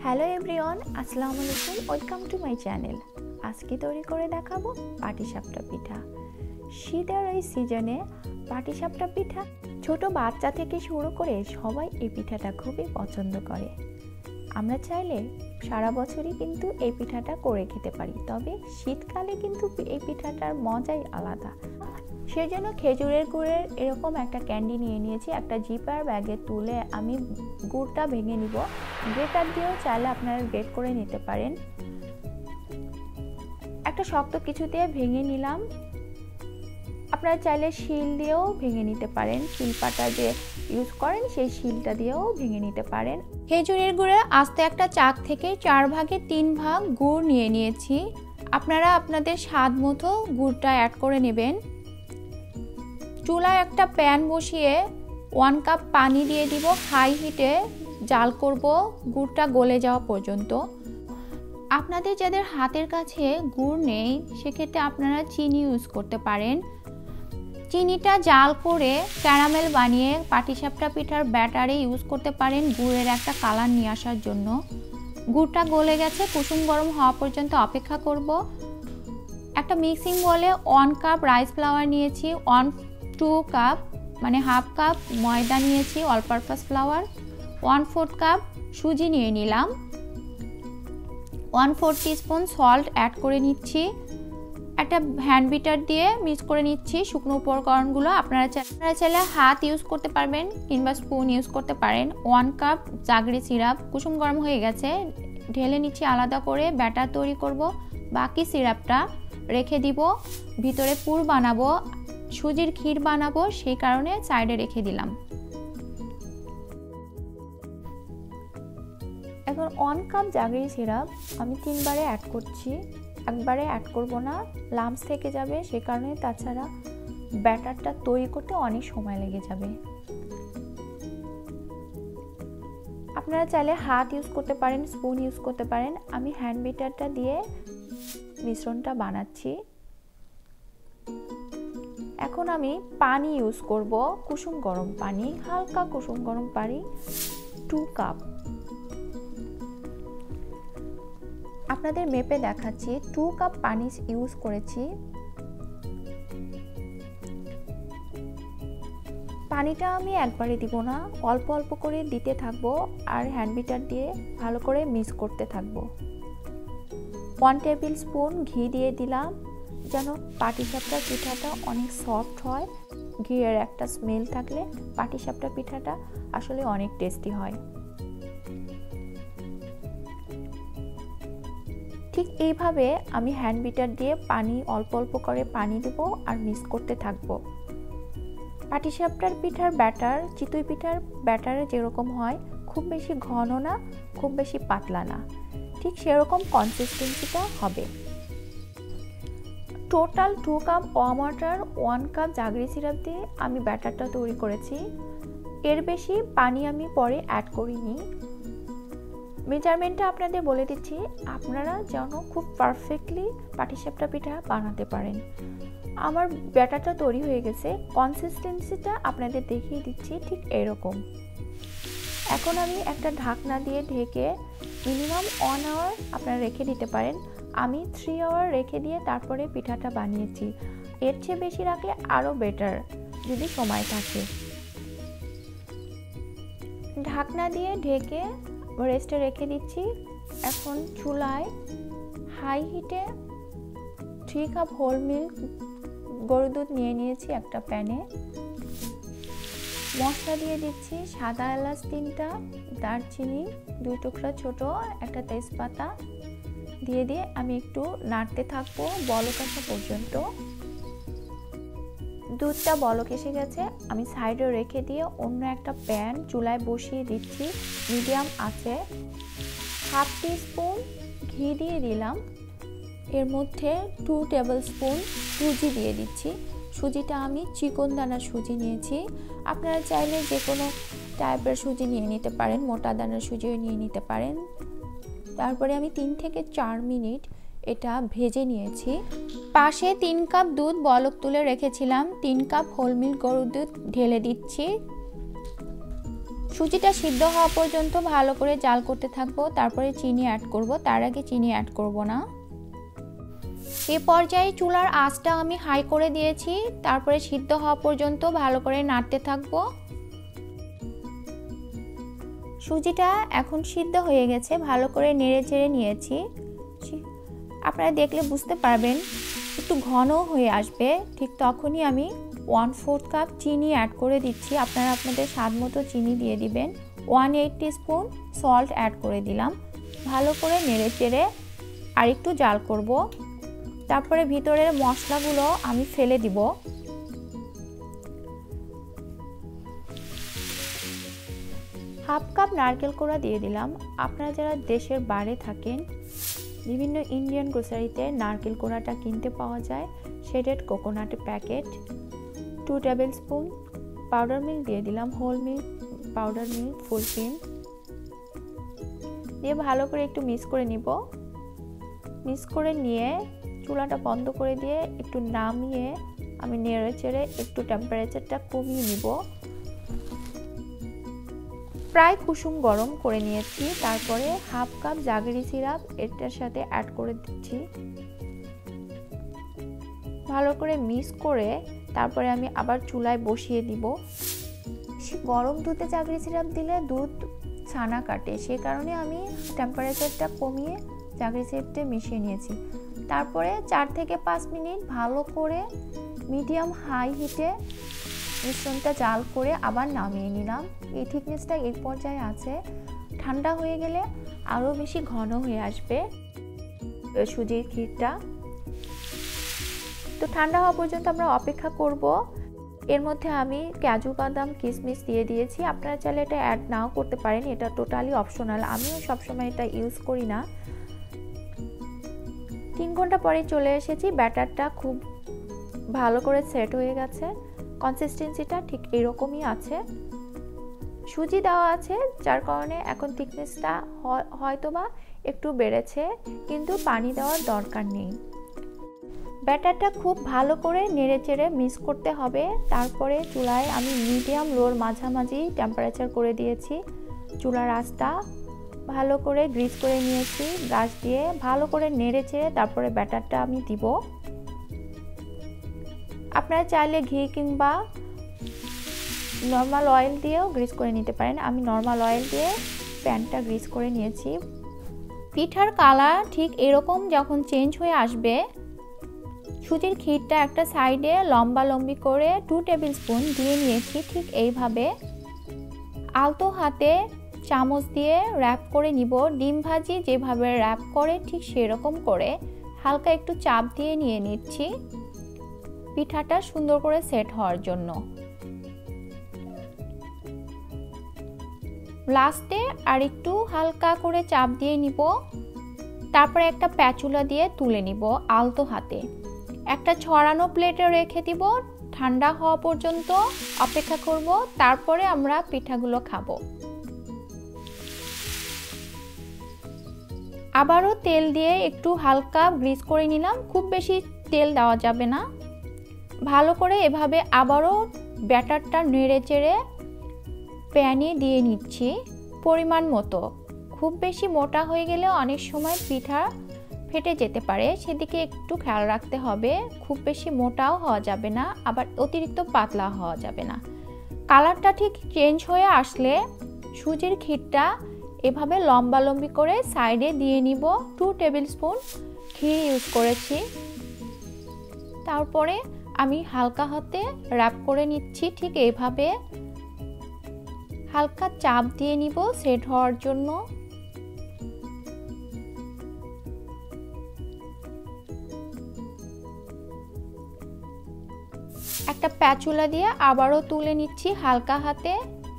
Hello everyone, আসসালামু আলাইকুম, welcome to my channel. আজকে তৈরি করে দেখাবো পাটিসাপটা পিঠা। শীতের এই সিজনে পাটিসাপটা পিঠা ছোট বাচ্চা থেকে শুরু করে সবাই এই পিঠাটা খুবই পছন্দ করে। আমরা চাইলে সারা বছরই কিন্তু এই পিঠাটা করে খেতে পারি, তবে শীতকালে কিন্তু এই পিঠাটার মজাই আলাদা। সেজন্য খেজুরের গুড়ের এরকম একটা ক্যান্ডি নিয়ে নিয়েছি। একটা জিপার ব্যাগে তুলে আমি গুড়টা ভেঙে নিব। গ্রেটার দিয়েও চাইলে আপনারা গ্রেট করে নিতে পারেন। একটা শক্ত কিছু দিয়ে ভেঙে নিলাম। আপনারা চাইলে শিল দিয়েও ভেঙে নিতে পারেন, শিলপাটা যে ইউজ করেন সেই শিলটা দিয়েও ভেঙে নিতে পারেন। খেজুরের গুড়ে আস্তে একটা চাক থেকে 4 ভাগে 3 ভাগ গুড় নিয়ে নিয়েছি। আপনারা আপনাদের স্বাদ মতো গুড়টা অ্যাড করে নেবেন। চুলায় একটা প্যান বসিয়ে 1 কাপ পানি দিয়ে দিব। হাই হিটে জাল করব গুড়টা গলে যাওয়া পর্যন্ত। আপনাদের যাদের হাতের কাছে গুড় নেই সেক্ষেত্রে আপনারা চিনি ইউজ করতে পারেন। চিনিটা জাল করে ক্যারামেল বানিয়ে পাটিসাপটা পিঠার ব্যাটারে ইউজ করতে পারেন গুড়ের একটা কালার নিয়ে আসার জন্য। গুড়টা গলে গেছে, কুসুম গরম হওয়া পর্যন্ত অপেক্ষা করব। একটা মিক্সিং বলে 1 কাপ রাইস ফ্লাওয়ার নিয়েছি, 1-2 কাপ মানে হাফ কাপ ময়দা নিয়েছি, অল পারপাস ফ্লাওয়ার, 1/4 কাপ সুজি নিয়ে নিলাম, 1/4 টিস্পুন সল্ট অ্যাড করে নিচ্ছি। একটা হ্যান্ড বিটার দিয়ে মিক্স করে নিচ্ছি শুকনো উপকরণগুলো। আপনারা চাইলে হাত ইউজ করতে পারবেন কিংবা স্পুন ইউজ করতে পারেন। 1 কাপ জাগরি সিরাপ কুসুম গরম হয়ে গেছে, ঢেলে নিচ্ছি আলাদা করে। ব্যাটার তৈরি করব, বাকি সিরাপটা রেখে দিব। ভিতরে পুর বানাবো, সুজির ক্ষীর বানাবো, সেই কারণে সাইডে রেখে দিলাম। এখন 1 কাপ জাগরি সিরাপ আমি 3 বারে অ্যাড করছি, একবারে অ্যাড করব না, লাম্পস থেকে যাবে, সে কারণে। তাছাড়া ব্যাটারটা তৈরি করতে অনেক সময় লেগে যাবে। আপনারা চাইলে হাত ইউজ করতে পারেন, স্পুন ইউজ করতে পারেন। আমি হ্যান্ড বিটারটা দিয়ে মিশ্রণটা বানাচ্ছি। এখন আমি পানি ইউজ করব, কুসুম গরম পানি, হালকা কুসুম গরম পানি 2 কাপ। আপনাদের মেপে দেখাচ্ছি, 2 কাপ পানি ইউজ করেছি। পানিটা আমি একবারে দিব না, অল্প অল্প করে দিতে থাকবো আর হ্যান্ড বিটার দিয়ে ভালো করে মিক্স করতে থাকবো। 1 টেবিল স্পুন ঘি দিয়ে দিলাম, যেন পাটিসাপটা পিঠাটা অনেক সফট হয়। ঘিয়ের একটা স্মেল থাকলে পাটিসাপটা পিঠাটা আসলে অনেক টেস্টি হয়। ঠিক এইভাবে আমি হ্যান্ড বিটার দিয়ে পানি অল্প অল্প করে পানি দেব আর মিক্স করতে থাকবো। পাটিসাপটার পিঠার ব্যাটার চিতই পিঠার ব্যাটারে যেরকম হয়, খুব বেশি ঘন না, খুব বেশি পাতলা না, ঠিক সেরকম কনসিস্টেন্সিটা হবে। Total 2 cup warm water 1 cup jaggery syrup দিয়ে আমি ব্যাটারটা তৈরি করেছি। এর বেশি পানি আমি পরে অ্যাড করিনি। মেজারমেন্টটা আপনাদের বলে দিচ্ছি, আপনারা যেন খুব পারফেক্টলি পাটিসাপটা পিঠা বানাতে পারেন। আমার ব্যাটারটা তৈরি হয়ে গেছে, কনসিস্টেন্সিটা আপনাদের দেখিয়ে দিচ্ছি ঠিক এরকম। এখন আমি একটা ঢাকনা দিয়ে ঢেকে মিনিমাম 1 আওয়ার আপনারা রেখে দিতে পারেন। আমি 3 আওয়ার রেখে দিয়ে তারপরে পিঠাটা বানিয়েছি। এর চেয়ে বেশি রাখলে আরও বেটার যদি সময় থাকে। ঢাকনা দিয়ে ঢেকে রেস্টে রেখে দিচ্ছি। এখন চুলায় হাই হিটে 3 কাপ হোল মিল্ক গরুর দুধ নিয়ে নিয়েছি একটা প্যানে। মশলা দিয়ে দিচ্ছি সাদা এলাচ 3টা, দারচিনি 2 টুকরা ছোট, একটা তেজপাতা দিয়ে আমি একটু নাড়তে থাকবো বলক আসা পর্যন্ত। দুধটা বলক এসে গেছে, আমি সাইডে রেখে দিয়ে অন্য একটা প্যান চুলায় বসিয়ে দিচ্ছি মিডিয়াম আঁচে। 1/2 টিস্পুন ঘি দিয়ে দিলাম, এর মধ্যে 2 টেবিল স্পুন সুজি দিয়ে দিচ্ছি। সুজিটা আমি চিকন দানার সুজি নিয়েছি, আপনারা চাইলে যে কোনো টাইপের সুজি নিয়ে নিতে পারেন, মোটা দানার সুজিও নিয়ে নিতে পারেন। তারপরে আমি 3 থেকে 4 মিনিট এটা ভেজে নিয়েছি। পাশে 3 কাপ দুধ বলক তুলে রেখেছিলাম, 3 কাপ হোল মিল্ক গরুর দুধ ঢেলে দিচ্ছি। সুজিটা সিদ্ধ হওয়া পর্যন্ত ভালো করে জাল করতে থাকবো, তারপরে চিনি অ্যাড করব। তার আগে চিনি অ্যাড করব না। এই পর্যায়ে চুলার আঁচটা আমি হাই করে দিয়েছি, তারপরে সিদ্ধ হওয়া পর্যন্ত ভালো করে নাড়তে থাকবো। সুজিটা এখন সিদ্ধ হয়ে গেছে, ভালো করে নেড়ে চেড়ে নিয়েছি। আপনারা দেখলে বুঝতে পারবেন একটু ঘন হয়ে আসবে, ঠিক তখনই আমি 1/4 কাপ চিনি অ্যাড করে দিচ্ছি। আপনারা আপনাদের স্বাদ মতো চিনি দিয়ে দিবেন। 1/8 টিস্পুন সল্ট অ্যাড করে দিলাম। ভালো করে নেড়ে চেড়ে আর একটু জাল করব। তারপরে ভিতরের মশলাগুলো আমি ফেলে দিব। হাফ কাপ নারকেল কোড়া দিয়ে দিলাম। আপনারা যারা দেশের বাইরে থাকেন, বিভিন্ন ইন্ডিয়ান গ্রোসারিতে নারকেল কোড়াটা কিনতে পাওয়া যায়। শেডেড কোকোনাটের packet. 2 tablespoon powder milk দিয়ে দিলাম, whole milk, powder milk, full cream দিয়ে ভালো করে একটু মিক্স করে নিব। মিক্স করে নিয়ে চুলাটা বন্ধ করে দিয়ে একটু নামিয়ে আমি নেড়ে চেড়ে একটু টেম্পারেচারটা কমিয়ে নিব। প্রায় কুসুম গরম করে নিয়েছি। তারপরে হাফ কাপ জাগরি সিরাপ এটার সাথে অ্যাড করে দিচ্ছি। ভালো করে মিক্স করে তারপরে আমি আবার চুলায় বসিয়ে দিব। গরম দুধে জাগরি সিরাপ দিলে দুধ ছানা কাটে, সে কারণে আমি টেম্পারেচারটা কমিয়ে জাগরি সিরাপটা মিশিয়ে নিয়েছি। তারপরে 4 থেকে 5 মিনিট ভালো করে মিডিয়াম হাই হিটে মিশ্রণটা জাল করে আবার নামিয়ে নিলাম। এই থিকনেসটা এই পর্যায়ে আছে। ঠান্ডা হয়ে গেলে আরও বেশি ঘন হয়ে আসবে সুজির ক্ষীরটা। তো ঠান্ডা হওয়া পর্যন্ত আমরা অপেক্ষা করব। এর মধ্যে আমি কাজু বাদাম কিশমিশ দিয়ে দিয়েছি। আপনারা চাইলে এটা অ্যাড নাও করতে পারেন, এটা টোটালি অপশনাল। আমিও সবসময় এটা ইউজ করি না। 3 ঘন্টা পরে চলে এসেছি। ব্যাটারটা খুব ভালো করে সেট হয়ে গেছে। কনসিস্টেন্সিটা ঠিক এরকমই আছে। সুজি দেওয়া আছে যার কারণে এখন থিকনেসটা হয়তোবা একটু বেড়েছে, কিন্তু পানি দেওয়ার দরকার নেই। ব্যাটারটা খুব ভালো করে নেড়ে চেড়ে মিক্স করতে হবে। তারপরে চুলায় আমি মিডিয়াম লোর মাঝামাঝি টেম্পারেচার করে দিয়েছি। চুলার আঁচটা ভালো করে গ্রিস করে নিয়েছি ব্রাশ দিয়ে। ভালো করে নেড়ে চেড়ে তারপরে ব্যাটারটা আমি দিব। আপনারা চাইলে ঘি কিংবা নর্মাল অয়েল দিয়েও গ্রিস করে নিতে পারেন। আমি নর্মাল অয়েল দিয়ে প্যানটা গ্রিস করে নিয়েছি। পিঠার কালার ঠিক এরকম যখন চেঞ্জ হয়ে আসবে, সুজির ক্ষীরটা একটা সাইডে লম্বা লম্বি করে 2 টেবিল স্পুন দিয়ে নিয়েছি। ঠিক এইভাবে আলতো হাতে চামচ দিয়ে র্যাপ করে নিব। ডিম ভাজি যেভাবে র্যাপ করে ঠিক সেরকম করে হালকা একটু চাপ দিয়ে নিয়ে নিচ্ছি পিঠাটা সুন্দর করে সেট হওয়ার জন্য। লাস্টে আর একটু হালকা করে চাপ দিয়ে নিব। তারপরে একটা প্যাচুলা দিয়ে তুলে নিব আলতো হাতে। একটা ছড়ানো প্লেটে রেখে দিব। ঠান্ডা হওয়া পর্যন্ত অপেক্ষা করব, তারপরে আমরা পিঠাগুলো খাবো। আবারও তেল দিয়ে একটু হালকা গ্রিস করে নিলাম। খুব বেশি তেল দেওয়া যাবে না। ভালো করে এভাবে আবারও ব্যাটারটা নেড়ে চেড়ে প্যানে দিয়ে নিচ্ছি পরিমাণ মতো। খুব বেশি মোটা হয়ে গেলে অনেক সময় পিঠা ফেটে যেতে পারে, সেদিকে একটু খেয়াল রাখতে হবে। খুব বেশি মোটাও হওয়া যাবে না, আবার অতিরিক্ত পাতলা হওয়া যাবে না। কালারটা ঠিক চেঞ্জ হয়ে আসলে সুজির ক্ষীরটা এভাবে লম্বা লম্বি করে সাইডে দিয়ে নিব। 2 টেবিল স্পুন ক্ষীর ইউজ করেছি। তারপরে আমি হালকা হাতে র্যাপ করে নিচ্ছি। ঠিক এইভাবে হালকা চাপ দিয়ে নিব সেট হওয়ার জন্য। একটা প্যাচুলা দিয়ে আবারও তুলে নিচ্ছি হালকা হাতে।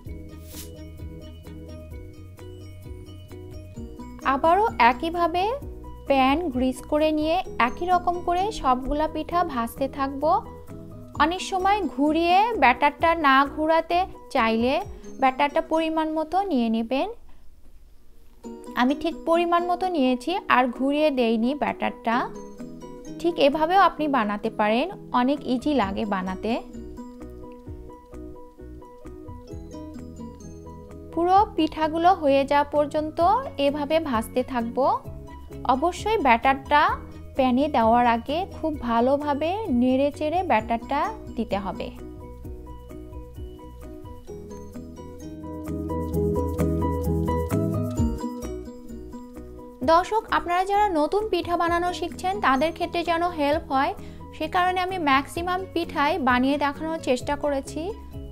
আবারও একইভাবে প্যান গ্রিস করে নিয়ে একই রকম করে সবগুলা পিঠা ভাজতে থাকবো। অনেক সময় ঘুরিয়ে ব্যাটারটা না ঘোরাতে চাইলে ব্যাটারটা পরিমাণ মতো নিয়ে নেবেন। আমি ঠিক পরিমাণ মতো নিয়েছি আর ঘুরিয়ে দেইনি ব্যাটারটা। ঠিক এভাবেও আপনি বানাতে পারেন, অনেক ইজি লাগে বানাতে। পুরো পিঠাগুলো হয়ে যাওয়া পর্যন্ত এভাবে ভাজতে থাকবো। অবশ্যই ব্যাটারটা প্যানে দেওয়ার আগে খুব ভালোভাবে নেড়ে চেড়ে ব্যাটারটা দিতে হবে। দর্শক, আপনারা যারা নতুন পিঠা বানানো শিখছেন তাদের ক্ষেত্রে যেন হেল্প হয় সে কারণে আমি ম্যাক্সিমাম পিঠাই বানিয়ে দেখানোর চেষ্টা করেছি।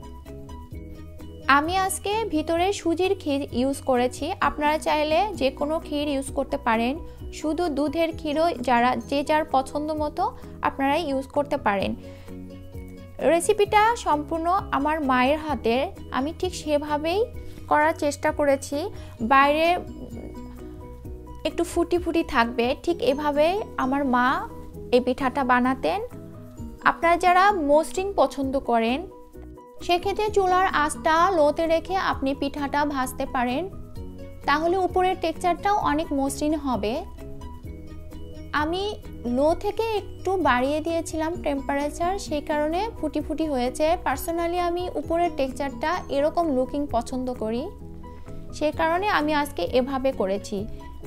আমি আজকে ভিতরে সুজির ক্ষীর ইউজ করেছি, আপনারা চাইলে যে কোনো ক্ষীর ইউজ করতে পারেন, শুধু দুধের ক্ষীরও যে যার পছন্দ মতো আপনারা ইউজ করতে পারেন। রেসিপিটা সম্পূর্ণ আমার মায়ের হাতের, আমি ঠিক সেভাবেই করার চেষ্টা করেছি। বাইরে একটু ফুটি ফুটি থাকবে, ঠিক এভাবেই আমার মা এই পিঠাটা বানাতেন। আপনারা যারা মসৃণ পছন্দ করেন সেক্ষেত্রে চুলার আঁচটা লোতে রেখে আপনি পিঠাটা ভাজতে পারেন, তাহলে উপরের টেক্সচারটাও অনেক মসৃণ হবে। আমি লো থেকে একটু বাড়িয়ে দিয়েছিলাম টেম্পারেচার, সেই কারণে ফুটি ফুটি হয়েছে। পার্সোনালি আমি উপরের টেক্সচারটা এরকম লুকিং পছন্দ করি, সেই কারণে আমি আজকে এভাবে করেছি।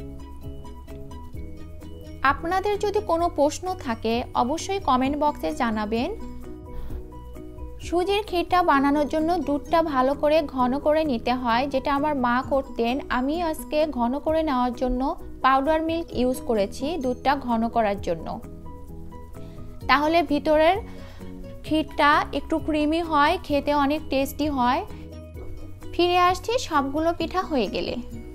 আপনাদের যদি কোনো প্রশ্ন থাকে অবশ্যই কমেন্ট বক্সে জানাবেন। সুজির ক্ষীরটা বানানোর জন্য দুধটা ভালো করে ঘন করে নিতে হয়, যেটা আমার মা করতেন। আমি আজকে ঘন করে নেওয়ার জন্য পাউডার মিল্ক ইউজ করেছি দুধটা ঘন করার জন্য, তাহলে ভিতরের ক্ষীরটা একটু ক্রিমি হয়, খেতে অনেক টেস্টি হয়। ফিরে আসছি সবগুলো পিঠা হয়ে গেলে।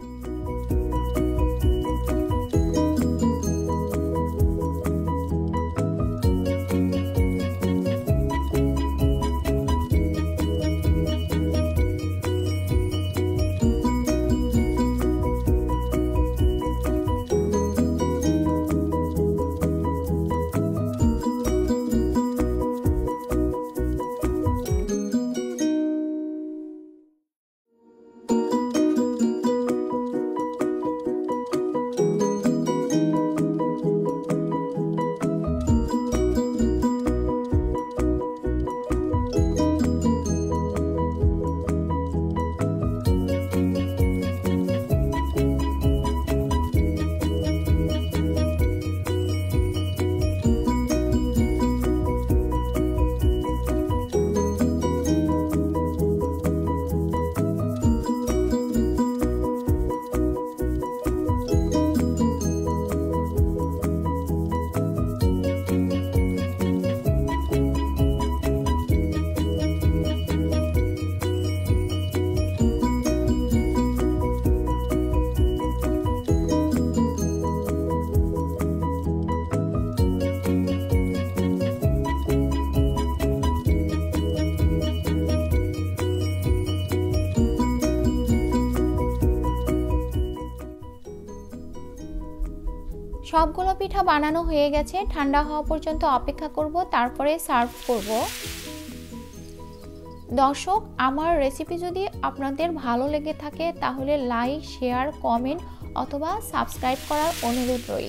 সবগুলো পিঠা বানানো হয়ে গেছে, ঠান্ডা হওয়া পর্যন্ত অপেক্ষা করব, তারপরে সার্ভ করব। দর্শক, আমার রেসিপি যদি আপনাদের ভালো লেগে থাকে তাহলে লাইক, শেয়ার, কমেন্ট অথবা সাবস্ক্রাইব করার অনুরোধ রইল।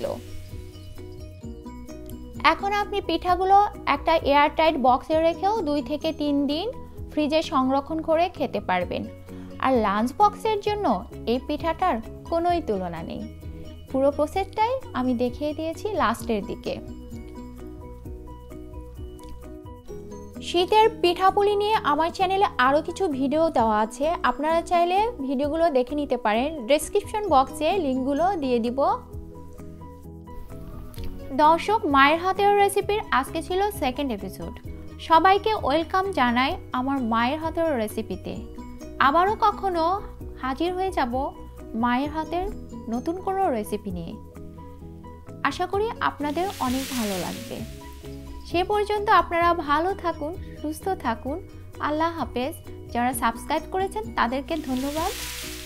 এখন আপনি পিঠাগুলো একটা এয়ারটাইট বক্সে রেখেও 2 থেকে 3 দিন ফ্রিজে সংরক্ষণ করে খেতে পারবেন। আর লাঞ্চ বক্সের জন্য এই পিঠাটার কোনোই তুলনা নেই। পুরো প্রসেসটাই আমি দেখিয়ে দিয়েছি লাস্টের দিকে। শীতের পিঠাপুলি নিয়ে আমার চ্যানেলে আরও কিছু ভিডিও দেওয়া আছে, আপনারা চাইলে ভিডিওগুলো দেখে নিতে পারেন। ডেসক্রিপশন বক্সে লিঙ্কগুলো দিয়ে দিব। দর্শক, মায়ের হাতের রেসিপির আজকে ছিল সেকেন্ড এপিসোড। সবাইকে ওয়েলকাম জানাই আমার মায়ের হাতের রেসিপিতে। আবারও কখনো হাজির হয়ে যাব মায়ের হাতের নতুন কোনো রেসিপি নিয়ে। আশা করি আপনাদের অনেক ভালো লাগবে। সে পর্যন্ত আপনারা ভালো থাকুন, সুস্থ থাকুন। আল্লাহ হাফেজ। যারা সাবস্ক্রাইব করেছেন তাদেরকে ধন্যবাদ।